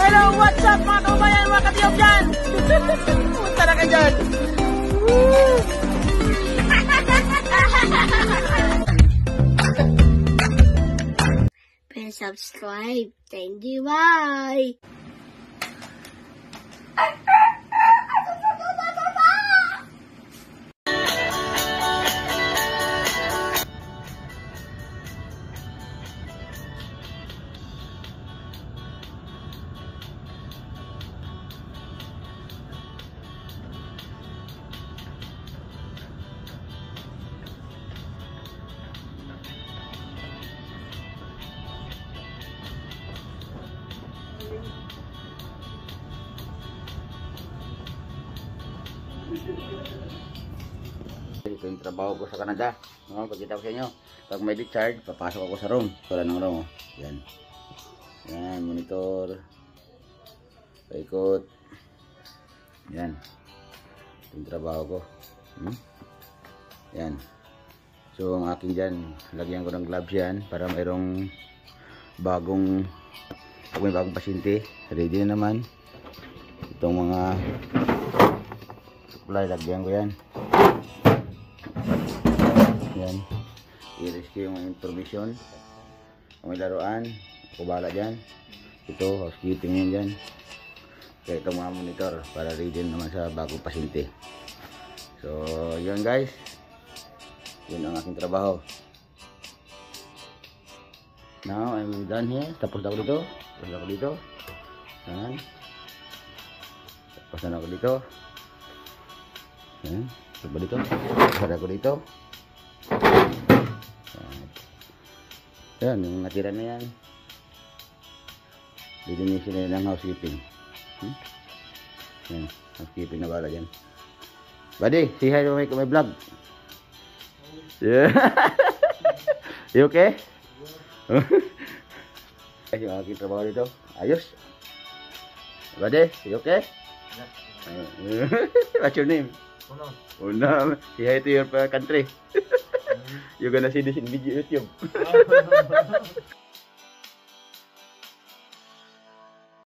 Hello, what's up mga kabayan, mga katiyog dyan? Punta na kayo dyan. Please subscribe. Thank you. Bye. Ito yung trabaho ko sa Canada. No, pagkita ko sa inyo, pag may discharge, papasok ako sa room. Wala ng room. Yan. Yan, monitor. Paikot. Yan. Ito yung trabaho ko. Yan. So, ang aking dyan, lagyan ko ng gloves yan para mayroong bagong, pag may bagong pasyente, ready na naman. Itong mga supply, lagyan ko yan. Yan, i-rescue yung information. Kung may laruan, ako bahala dyan. Ito, housekeeping yun dyan. Kaya itong mga monitor para ready naman sa bagong pasyente. So, yun guys, yun ang aking trabaho. Now, I'm done here. Tapos na ako dito. Tapos na ako dito. Yan. Tapos na ako dito. Yan. Tapos dito. Tapos na ako dito. Yan, yung natira na yan. Lilinisin na yan ng housekeeping. Yan, housekeeping na bala dyan. Buddy, say hi to my vlog. Yeah. You okay? Yung aking trabaho dito. Ayos. Buddy, you okay? What's your name? Una. Say hi to your country. You're gonna see this in video YouTube.